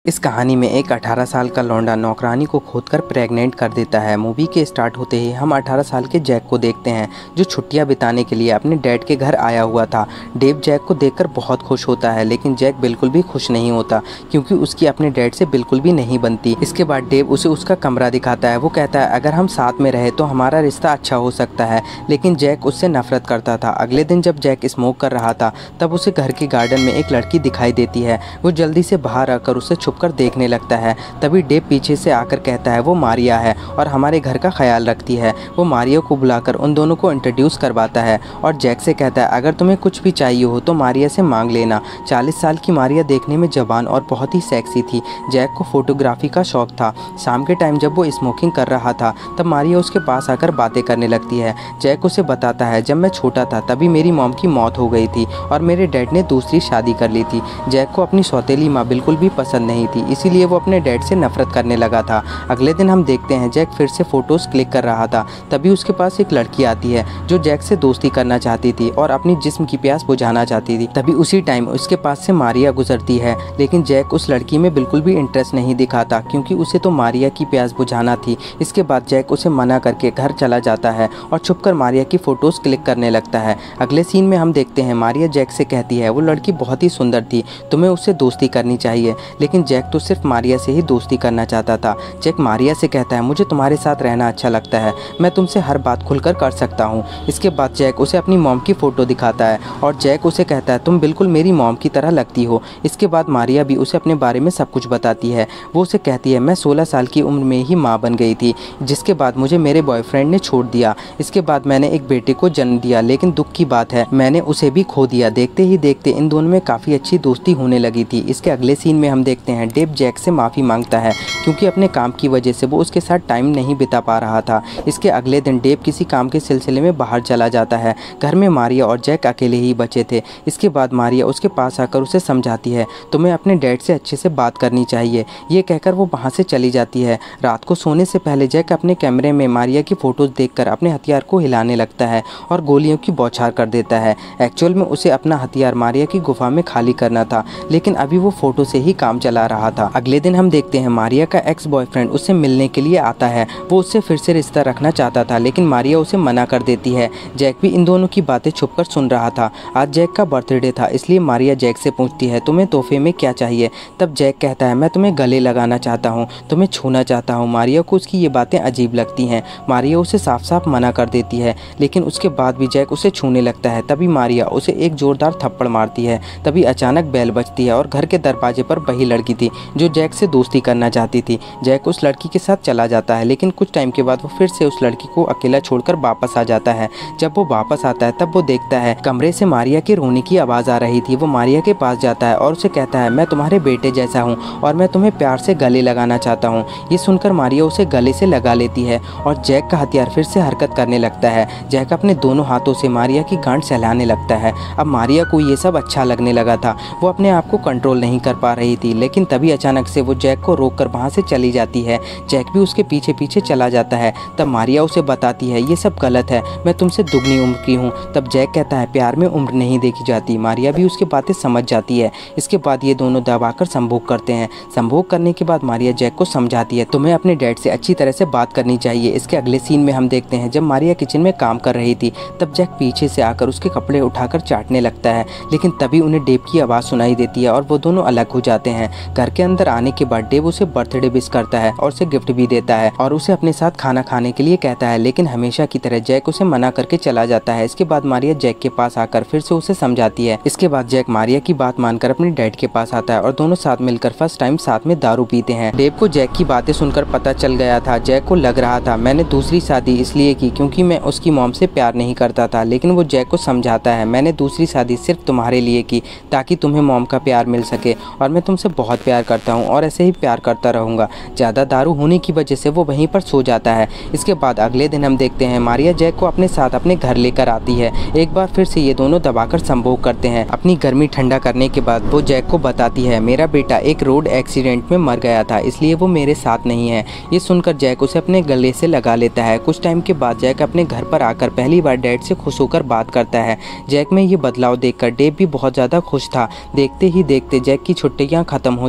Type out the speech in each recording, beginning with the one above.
इस कहानी में एक 18 साल का लौंडा नौकरानी को खोदकर प्रेग्नेंट कर देता है। मूवी के स्टार्ट होते ही हम 18 साल के जैक को देखते हैं जो छुट्टियां बिताने के लिए अपने डैड के घर आया हुआ था। डेव जैक को देखकर बहुत खुश होता है, लेकिन जैक बिल्कुल भी खुश नहीं होता क्योंकि उसकी अपने डैड से बिल्कुल भी नहीं बनती। इसके बाद डेव उसे उसका कमरा दिखाता है। वो कहता है अगर हम साथ में रहे तो हमारा रिश्ता अच्छा हो सकता है, लेकिन जैक उससे नफरत करता था। अगले दिन जब जैक स्मोक कर रहा था तब उसे घर के गार्डन में एक लड़की दिखाई देती है। वो जल्दी से बाहर आकर उसे छुपकर देखने लगता है। तभी डेव पीछे से आकर कहता है वो मारिया है और हमारे घर का ख्याल रखती है। वो मारिया को बुलाकर उन दोनों को इंट्रोड्यूस करवाता है और जैक से कहता है अगर तुम्हें कुछ भी चाहिए हो तो मारिया से मांग लेना। 40 साल की मारिया देखने में जवान और बहुत ही सेक्सी थी। जैक को फोटोग्राफी का शौक था। शाम के टाइम जब वो स्मोकिंग कर रहा था तब मारिया उसके पास आकर बातें करने लगती है। जैक उसे बताता है जब मैं छोटा था तभी मेरी मॉम की मौत हो गई थी और मेरे डैड ने दूसरी शादी कर ली थी। जैक को अपनी सौतेली माँ बिल्कुल भी पसंद नहीं थी, इसीलिए वो अपने डैड से नफरत करने लगा था। अगले दिन हम देखते हैं जैक फिर से फोटोज क्लिक कर रहा था। तभी उसके पास एक लड़की आती है जो जैक से दोस्ती करना चाहती थी और अपनी जिस्म की प्यास बुझाना चाहती थी। तभी उसी टाइम उसके पास से मारिया गुजरती है, लेकिन जैक उस लड़की में बिल्कुल भी इंटरेस्ट नहीं दिखाता क्योंकि उसे तो मारिया की प्यास बुझाना थी। इसके बाद जैक उसे मना करके घर चला जाता है और छुपकर मारिया की फोटोज क्लिक करने लगता है। अगले सीन में हम देखते हैं मारिया जैक से कहती है वो लड़की बहुत ही सुंदर थी, तुम्हें उससे दोस्ती करनी चाहिए। लेकिन जैक तो सिर्फ मारिया से ही दोस्ती करना चाहता था। जैक मारिया से कहता है मुझे तुम्हारे साथ रहना अच्छा लगता है, मैं तुमसे हर बात खुलकर कर सकता हूँ। इसके बाद जैक उसे अपनी मॉम की फ़ोटो दिखाता है और जैक उसे कहता है तुम बिल्कुल मेरी मॉम की तरह लगती हो। इसके बाद मारिया भी उसे अपने बारे में सब कुछ बताती है। वो उसे कहती है मैं 16 साल की उम्र में ही माँ बन गई थी, जिसके बाद मुझे मेरे बॉयफ्रेंड ने छोड़ दिया। इसके बाद मैंने एक बेटे को जन्म दिया, लेकिन दुख की बात है मैंने उसे भी खो दिया। देखते ही देखते इन दोनों में काफ़ी अच्छी दोस्ती होने लगी थी। इसके अगले सीन में हम देखते हैं डेव जैक से माफ़ी मांगता है क्योंकि अपने काम की वजह से वो उसके साथ टाइम नहीं बिता पा रहा था। इसके अगले दिन डेव किसी काम के सिलसिले में बाहर चला जाता है। घर में मारिया और जैक अकेले ही बचे थे। इसके बाद मारिया उसके पास आकर उसे समझाती है तुम्हें अपने डैड से अच्छे से बात करनी चाहिए। ये कहकर वो वहाँ से चली जाती है। रात को सोने से पहले जैक अपने कैमरे में मारिया की फ़ोटोज़ देखकर अपने हथियार को हिलाने लगता है और गोलियों की बौछार कर देता है। एक्चुअल में उसे अपना हथियार मारिया की गुफा में खाली करना था, लेकिन अभी वो फ़ोटो से ही काम चला रहा था। अगले दिन हम देखते हैं मारिया का एक्स बॉयफ्रेंड उससे मिलने के लिए आता है। वो उससे फिर से रिश्ता रखना चाहता था, लेकिन मारिया उसे मना कर देती है। जैक भी इन दोनों की बातें छुपकर सुन रहा था। आज जैक का बर्थडे था, इसलिए मारिया जैक से पूछती है तुम्हें तोहफे में क्या चाहिए। तब जैक कहता है मैं तुम्हें गले लगाना चाहता हूँ, तुम्हें छूना चाहता हूँ। मारिया को उसकी ये बातें अजीब लगती हैं। मारिया उसे साफ साफ मना कर देती है, लेकिन उसके बाद भी जैक उसे छूने लगता है। तभी मारिया उसे एक जोरदार थप्पड़ मारती है। तभी अचानक बेल बजती है और घर के दरवाजे पर वही लड़की थी जो जैक से दोस्ती करना चाहती थी। जैक उस लड़की के साथ चला जाता है, लेकिन कुछ टाइम के बाद वो फिर से उस लड़की को अकेला छोड़कर वापस आ जाता है। जब वो वापस आता है तब वो देखता है कमरे से मारिया के रोने की आवाज़ आ रही थी। वो मारिया के पास जाता है और उसे कहता है मैं तुम्हारे बेटे जैसा हूँ और मैं तुम्हें प्यार से गले लगाना चाहता हूँ। ये सुनकर मारिया उसे गले से लगा लेती है और जैक का हथियार फिर से हरकत करने लगता है। जैक अपने दोनों हाथों से मारिया की गांठ सहलाने लगता है। अब मारिया को ये सब अच्छा लगने लगा था। वो अपने आप को कंट्रोल नहीं कर पा रही थी, लेकिन तभी अचानक से वो जैक को रोककर वहाँ से चली जाती है। जैक भी उसके पीछे पीछे चला जाता है। तब मारिया उसे बताती है ये सब गलत है, मैं तुमसे दुगनी उम्र की हूँ। तब जैक कहता है प्यार में उम्र नहीं देखी जाती। मारिया भी उसकी बातें समझ जाती है। इसके बाद ये दोनों दबाकर संभोग करते हैं। संभोग करने के बाद मारिया जैक को समझाती है तुम्हें अपने डैड से अच्छी तरह से बात करनी चाहिए। इसके अगले सीन में हम देखते हैं जब मारिया किचन में काम कर रही थी तब जैक पीछे से आकर उसके कपड़े उठाकर चाटने लगता है, लेकिन तभी उन्हें डेव की आवाज़ सुनाई देती है और वो दोनों अलग हो जाते हैं। घर के अंदर आने के बाद डेव उसे बर्थडे विश करता है और उसे गिफ्ट भी देता है और उसे अपने साथ खाना खाने के लिए कहता है, लेकिन हमेशा की तरह जैक उसे मना करके चला जाता है। इसके बाद मारिया जैक के पास आकर फिर से उसे समझाती है। इसके बाद जैक मारिया की बात मानकर अपने डैड के पास आता है और दोनों साथ मिलकर फर्स्ट टाइम साथ में दारू पीते हैं। डेव को जैक की बातें सुनकर पता चल गया था। जैक को लग रहा था मैंने दूसरी शादी इसलिए की क्योंकि मैं उसकी मॉम से प्यार नहीं करता था, लेकिन वो जैक को समझाता है मैंने दूसरी शादी सिर्फ तुम्हारे लिए की ताकि तुम्हें मॉम का प्यार मिल सके और मैं तुमसे बहुत प्यार करता हूँ और ऐसे ही प्यार करता रहूँगा। ज़्यादा दारू होने की वजह से वो वहीं पर सो जाता है। इसके बाद अगले दिन हम देखते हैं मारिया जैक को अपने साथ अपने घर लेकर आती है। एक बार फिर से ये दोनों दबाकर संभोग करते हैं। अपनी गर्मी ठंडा करने के बाद वो जैक को बताती है मेरा बेटा एक रोड एक्सीडेंट में मर गया था, इसलिए वो मेरे साथ नहीं है। ये सुनकर जैक उसे अपने गले से लगा लेता है। कुछ टाइम के बाद जैक अपने घर पर आकर पहली बार डैड से खुश होकर बात करता है। जैक में ये बदलाव देखकर डेव भी बहुत ज़्यादा खुश था। देखते ही देखते जैक की छुट्टियाँ खत्म हो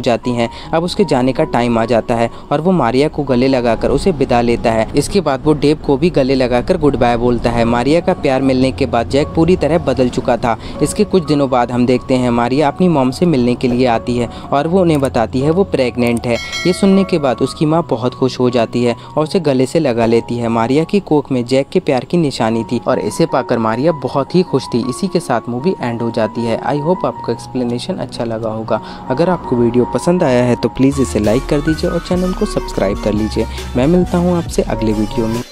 जाती हैं। अब उसके जाने का टाइम आ जाता है और वो मारिया को गले लगाकर उसे विदा लेता है। इसके बाद वो डेव को भी गले लगाकर गुड बाय बोलता है। मारिया का प्यार मिलने के बाद जैक पूरी तरह बदल चुका था। इसके कुछ दिनों बाद हम देखते हैं मारिया अपनी मॉम से मिलने के लिए आती है और वो उन्हें बताती है वो प्रेग्नेंट है। ये सुनने के बाद उसकी माँ बहुत खुश हो जाती है और उसे गले से लगा लेती है। मारिया की कोख में जैक के प्यार की निशानी थी और इसे पाकर मारिया बहुत ही खुश थी। इसी के साथ मूवी एंड हो जाती है। आई होप आपको एक्सप्लेनेशन अच्छा लगा होगा। अगर आपको वीडियो पसंद आया है तो प्लीज़ इसे लाइक कर दीजिए और चैनल को सब्सक्राइब कर लीजिए। मैं मिलता हूँ आपसे अगले वीडियो में।